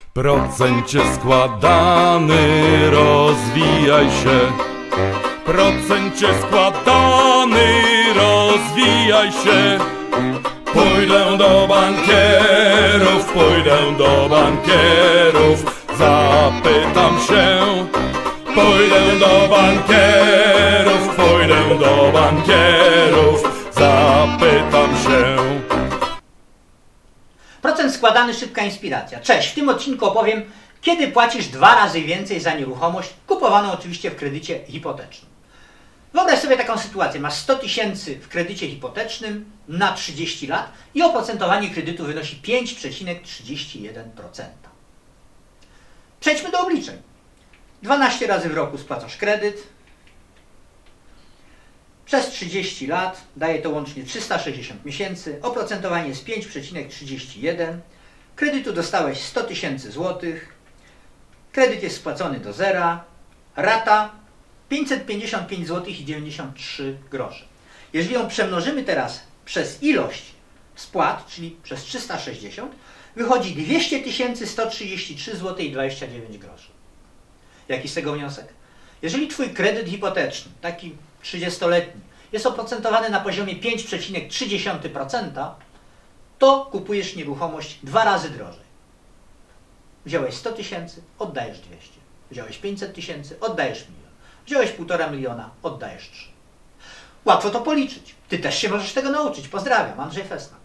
Procencie składany, rozwijaj się. Procencie składany, rozwijaj się. Pójdę do bankierów, pójdę do bankierów, zapytam się. Pójdę do bankierów, pójdę do bankierów, zapytam się. Procent składany, szybka inspiracja. Cześć, w tym odcinku opowiem, kiedy płacisz 2 razy więcej za nieruchomość, kupowaną oczywiście w kredycie hipotecznym. Wyobraź sobie taką sytuację. Masz 100 000 w kredycie hipotecznym na 30 lat i oprocentowanie kredytu wynosi 5,31%. Przejdźmy do obliczeń. 12 razy w roku spłacasz kredyt. Przez 30 lat daje to łącznie 360 miesięcy. Oprocentowanie jest 5,31. Kredytu dostałeś 100 000 złotych. Kredyt jest spłacony do zera. Rata 555 zł i 93 grosze. Jeżeli ją przemnożymy teraz przez ilość spłat, czyli przez 360, wychodzi 200 133 zł i 29 groszy. Jaki z tego wniosek? Jeżeli Twój kredyt hipoteczny, taki 30-letni, jest oprocentowany na poziomie 5,3%, to kupujesz nieruchomość 2 razy drożej. Wziąłeś 100 000, oddajesz 200. Wziąłeś 500 000, oddajesz 1 milion. Wziąłeś 1,5 miliona, oddajesz 3. Łatwo to policzyć. Ty też się możesz tego nauczyć. Pozdrawiam, Andrzej Fesna.